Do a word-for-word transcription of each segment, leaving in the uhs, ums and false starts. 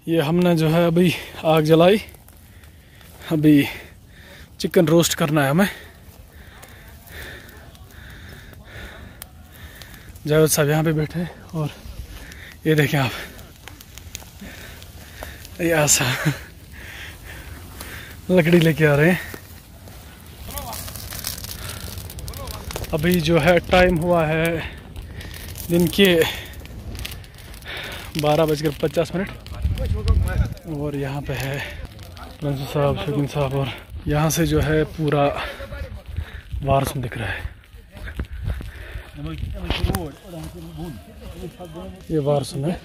ये हमने जो है अभी आग जलाई, अभी चिकन रोस्ट करना है हमें। जावेद साहब यहाँ पे बैठे हैं और ये देखें आप, ये ऐसा लकड़ी लेके आ रहे हैं। अभी जो है टाइम हुआ है दिन के बारह बजकर पचास मिनट और यहाँ पे है रंजू साहब, शकीन साहब और यहाँ से जो है पूरा वारसूम दिख रहा है। ये वारसूम है।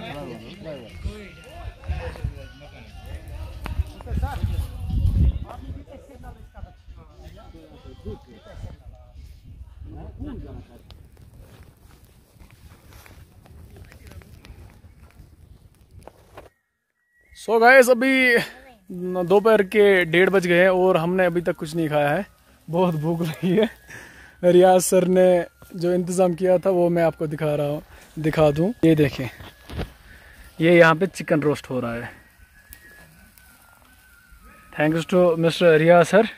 सो so गाइस, अभी दोपहर के डेढ़ बज गए हैं और हमने अभी तक कुछ नहीं खाया है। बहुत भूख लगी है। रियाज सर ने जो इंतज़ाम किया था वो मैं आपको दिखा रहा हूँ, दिखा दूँ। ये देखें, ये यहाँ पे चिकन रोस्ट हो रहा है। Thanks to mister Riaz sir.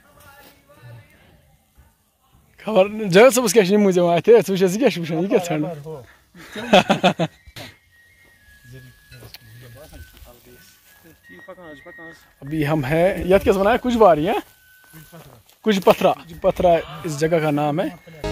खबर जो सब उसके मुझे आए थे क्या अभी हम हैं यद क्या बनाया कुछ बारी है, कुछ पथरा पथरा इस जगह का नाम है।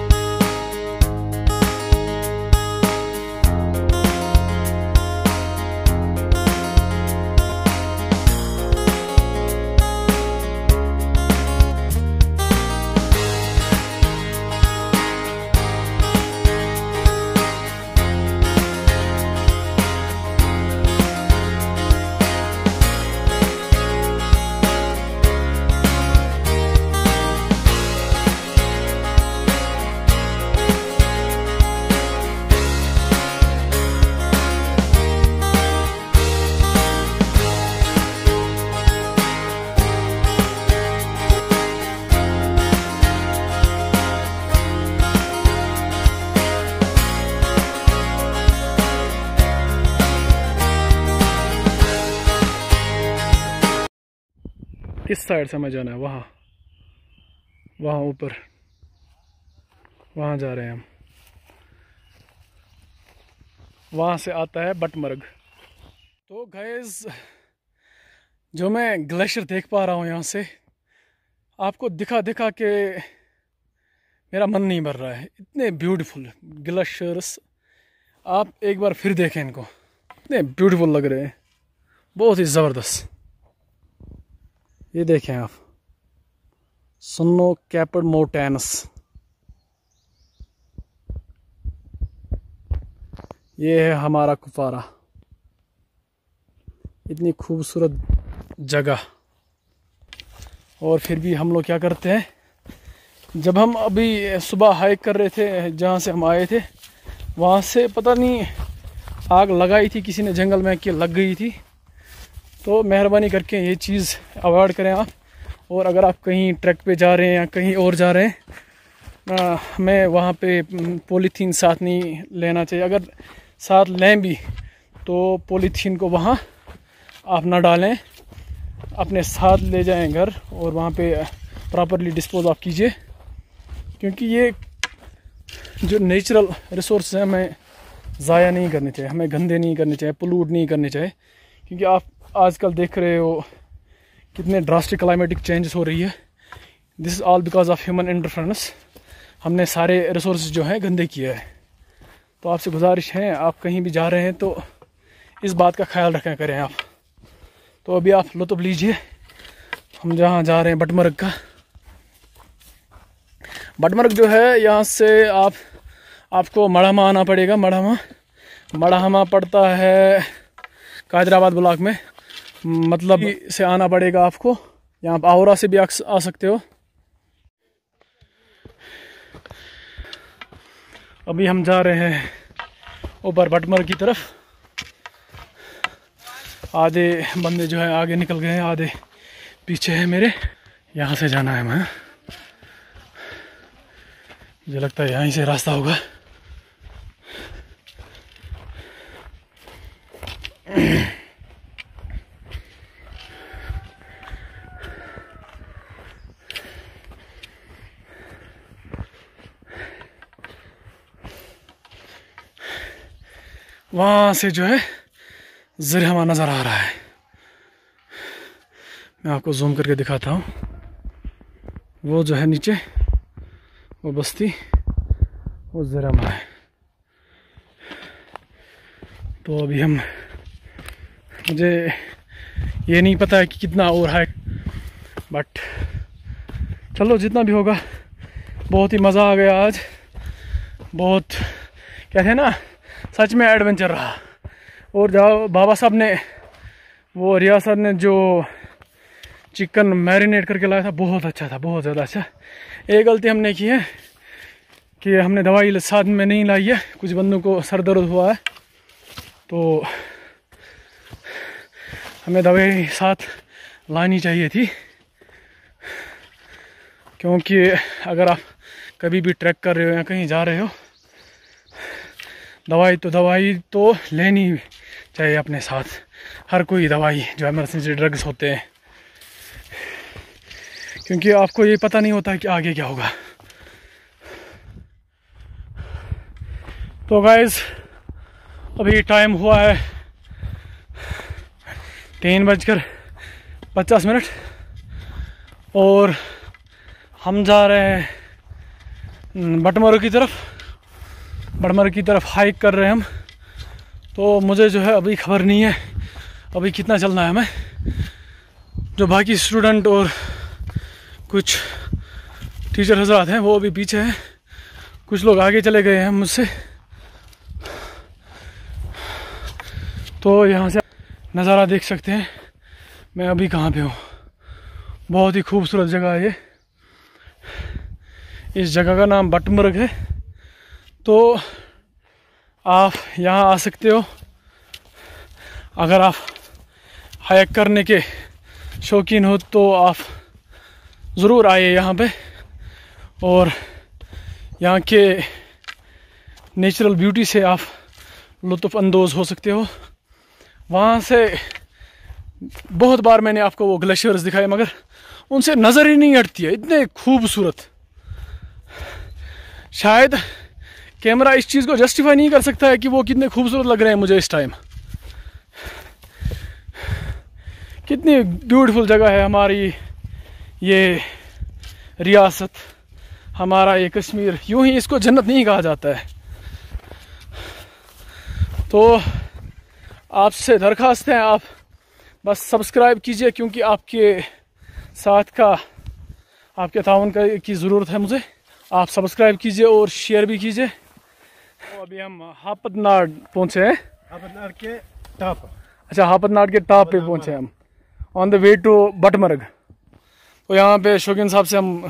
किस साइड से हमें जाना है? वहाँ वहाँ ऊपर, वहाँ जा रहे हैं हम। वहाँ से आता है बटमर्ग। तो गाइस, जो मैं ग्लेशियर देख पा रहा हूँ यहाँ से, आपको दिखा दिखा के मेरा मन नहीं भर रहा है। इतने ब्यूटीफुल ग्लेशियर्स, आप एक बार फिर देखें इनको, इतने ब्यूटीफुल लग रहे हैं, बहुत ही ज़बरदस्त। ये देखें आप, स्नो कैप्ड माउंटेन्स। ये है हमारा कुपवारा, इतनी खूबसूरत जगह। और फिर भी हम लोग क्या करते हैं, जब हम अभी सुबह हाइक कर रहे थे जहाँ से हम आए थे, वहाँ से पता नहीं आग लगाई थी किसी ने जंगल में कि लग गई थी। तो मेहरबानी करके ये चीज़ अवॉइड करें आप। और अगर आप कहीं ट्रैक पे जा रहे हैं या कहीं और जा रहे हैं, आ, हमें वहाँ पे पॉलीथीन साथ नहीं लेना चाहिए। अगर साथ लें भी तो पॉलीथीन को वहाँ आप ना डालें, अपने साथ ले जाएं घर और वहाँ पे प्रॉपरली डिस्पोज आप कीजिए। क्योंकि ये जो नेचुरल रिसोर्स हैं हमें ज़ाया नहीं करने चाहिए, हमें गंदे नहीं करने चाहिए, पोल्यूट नहीं करने चाहिए। क्योंकि आप आजकल देख रहे हो कितने ड्रास्टिक क्लाइमेटिक चेंजेस हो रही है। This is all because of human interference. हमने सारे रिसोर्स जो हैं गंदे किए हैं। तो आपसे गुजारिश है, आप कहीं भी जा रहे हैं तो इस बात का ख्याल रखें करें आप। तो अभी आप लुत्फ़ लीजिए, हम जहाँ जा रहे हैं बटमर्ग का। बटमर्ग जो है यहाँ से आप आपको मड़हमा आना पड़ेगा। मड़हमा मड़हमा पड़ता है कादराबाद ब्लॉक में, मतलब से आना पड़ेगा आपको। यहाँ आप आहोरा से भी आ, आ सकते हो। अभी हम जा रहे हैं ऊपर बटमर्ग की तरफ। आधे बंदे जो है आगे निकल गए हैं, आधे पीछे है मेरे। यहाँ से जाना है मैं, मुझे लगता है यहीं से रास्ता होगा। वहाँ से जो है ज़रिहमा नज़र आ रहा है। मैं आपको जूम करके दिखाता हूँ। वो जो है नीचे वो बस्ती वो ज़रिहमा है। तो अभी हम मुझे ये नहीं पता है कि कितना और है, बट चलो जितना भी होगा। बहुत ही मज़ा आ गया आज। बहुत कहते हैं ना, सच में एडवेंचर रहा। और जाओ बाबा साहब ने वो रिया सर ने जो चिकन मैरिनेट करके लाया था बहुत अच्छा था, बहुत ज़्यादा अच्छा। एक गलती हमने की है कि हमने दवाई साथ में नहीं लाई है। कुछ बंदों को सर दर्द हुआ है तो हमें दवाई साथ लानी चाहिए थी, क्योंकि अगर आप कभी भी ट्रैक कर रहे हो या कहीं जा रहे हो, दवाई तो दवाई तो लेनी चाहिए अपने साथ। हर कोई दवाई जो इमरजेंसी ड्रग्स होते हैं, क्योंकि आपको ये पता नहीं होता कि आगे क्या होगा। तो गाइस अभी टाइम हुआ है तीन बजकर पचास मिनट और हम जा रहे हैं बटमरू की तरफ। बटमरू की तरफ हाइक कर रहे हैं हम। तो मुझे जो है अभी खबर नहीं है अभी कितना चलना है हमें। जो बाकी स्टूडेंट और कुछ टीचर हजरात हैं वो अभी पीछे हैं, कुछ लोग आगे चले गए हैं मुझसे। तो यहाँ से नज़ारा देख सकते हैं मैं अभी कहाँ पे हूँ। बहुत ही खूबसूरत जगह है ये। इस जगह का नाम बटमर्ग है। तो आप यहाँ आ सकते हो अगर आप हाइक करने के शौकीन हो, तो आप ज़रूर आइए यहाँ पे और यहाँ के नेचुरल ब्यूटी से आप लुत्फ़ अंदोज़ हो सकते हो। वहाँ से बहुत बार मैंने आपको वो ग्लेशियर्स दिखाए, मगर उनसे नज़र ही नहीं हटती है, इतने खूबसूरत। शायद कैमरा इस चीज़ को जस्टिफाई नहीं कर सकता है कि वो कितने खूबसूरत लग रहे हैं मुझे इस टाइम। कितनी ब्यूटीफुल जगह है हमारी ये रियासत, हमारा ये कश्मीर। यूं ही इसको जन्नत नहीं कहा जाता है। तो आपसे दरख्वास्त है आप बस सब्सक्राइब कीजिए, क्योंकि आपके साथ का आपके ताउन का की ज़रूरत है मुझे। आप सब्सक्राइब कीजिए और शेयर भी कीजिए। तो अभी हम हापतनाड पहुँचे हैं। हापतनाड के टॉप। अच्छा, हापतनाड के टॉप पे पहुँचे हम, on the way to Batmarg. तो यहाँ पे शौकीन साहब से हम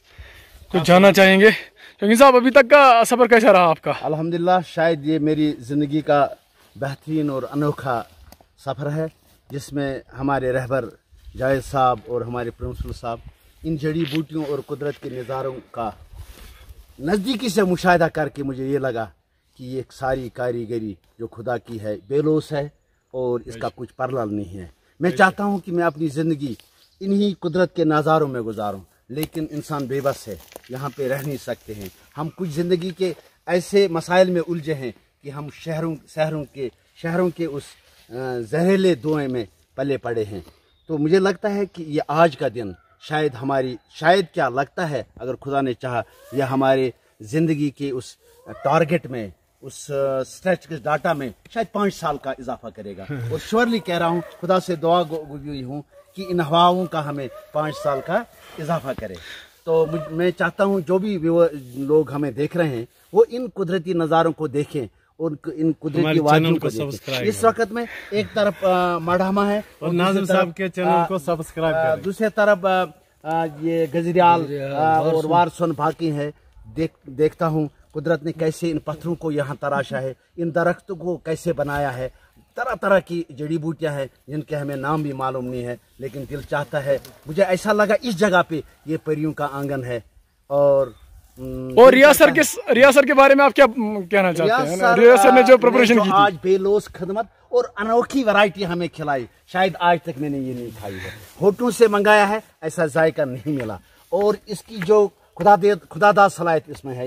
कुछ जानना चाहेंगे। शौकीन साहब, अभी तक का सफ़र कैसा रहा आपका? अल्हम्दुलिल्लाह, शायद ये मेरी ज़िंदगी का बेहतरीन और अनोखा सफ़र है, जिसमें हमारे रहबर जायद साहब और हमारे प्रिंसिपल साहब इन जड़ी बूटियों और कुदरत के नज़ारों का नज़दीकी से मुशाहिदा करके मुझे ये लगा कि ये सारी कारीगरी जो खुदा की है बेलोस है और इसका कुछ परलाल नहीं है। मैं चाहता हूँ कि मैं अपनी ज़िंदगी इन्हीं कुदरत के नज़ारों में गुजारूँ, लेकिन इंसान बेबस है, यहाँ पे रह नहीं सकते हैं। हम कुछ ज़िंदगी के ऐसे मसाइल में उलझे हैं कि हम शहरों शहरों के शहरों के उस जहरीले धुएं में पले पड़े हैं। तो मुझे लगता है कि ये आज का दिन शायद हमारी शायद क्या लगता है, अगर खुदा ने चाहा, यह हमारे ज़िंदगी के उस टारगेट में, उस स्ट्रेच के डाटा में शायद पाँच साल का इजाफा करेगा। और श्योरली कह रहा हूँ, खुदा से दुआ गुज़ारी हूँ कि इन हवाओं का हमें पाँच साल का इजाफा करे। तो मैं चाहता हूँ जो भी लोग हमें देख रहे हैं वो इन कुदरती नज़ारों को देखें और इन कुदरती वादियों को देखें। इस वक्त में एक तरफ मढ़ामा है और नाज़िम साहब के चैनल को सब्सक्राइब करें। दूसरी तरफ आ, ये गजरियाल और वारसन बाकी है। देख देखता हूँ कुदरत ने कैसे इन पत्थरों को यहाँ तराशा है, इन दरख्तों को कैसे बनाया है। तरह तरह की जड़ी बूटियाँ हैं जिनके हमें नाम भी मालूम नहीं है, लेकिन दिल चाहता है। मुझे ऐसा लगा इस जगह पे ये परियों का आंगन है। और और रिया सर के रिया सर के बारे में आप क्या कहना चाहते हैं? रिया सर ने जो प्रिपरेशन की थी, आज बेलोस खिदमत और अनोखी वैरायटी हमें खिलाई, शायद आज तक मैंने ये नहीं खाई है। होटलों से मंगाया है, ऐसा जायका नहीं मिला। और इसकी जो खुदा दे खुदादाद सलाहियत इसमें है ये।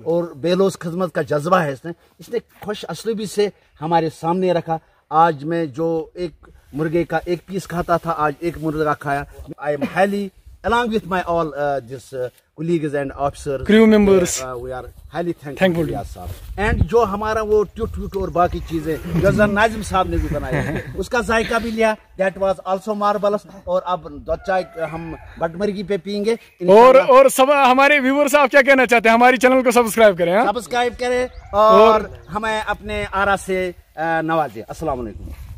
और बेलोस खिदमत का जज्बा है इसने इसने खुश असलूबी से हमारे सामने रखा। आज मैं जो एक मुर्गे का एक पीस खाता था, आज एक मुर्गा खाया। I am highly along with my all uh, this uh, colleagues and officers, crew members, uh, we are highly thankful, thankful. Riaz sahab. And जो हमारा वो ट्यूट ट्यूट और बाकी चीजें जो नाजिम साहब ने भी बनाई उसका जायका भी लिया, दैट वाज आल्सो मार्वलस। और अब दो चाय हम बटमर्गी पे पीएंगे। और और सब हमारे व्यूअर्स आप क्या कहना चाहते हैं? हमारी चैनल को सब्सक्राइब करें, हाँ? सब्सक्राइब करें और, और हमें अपने आरा से नवाजें। अस्सलाम वालेकुम।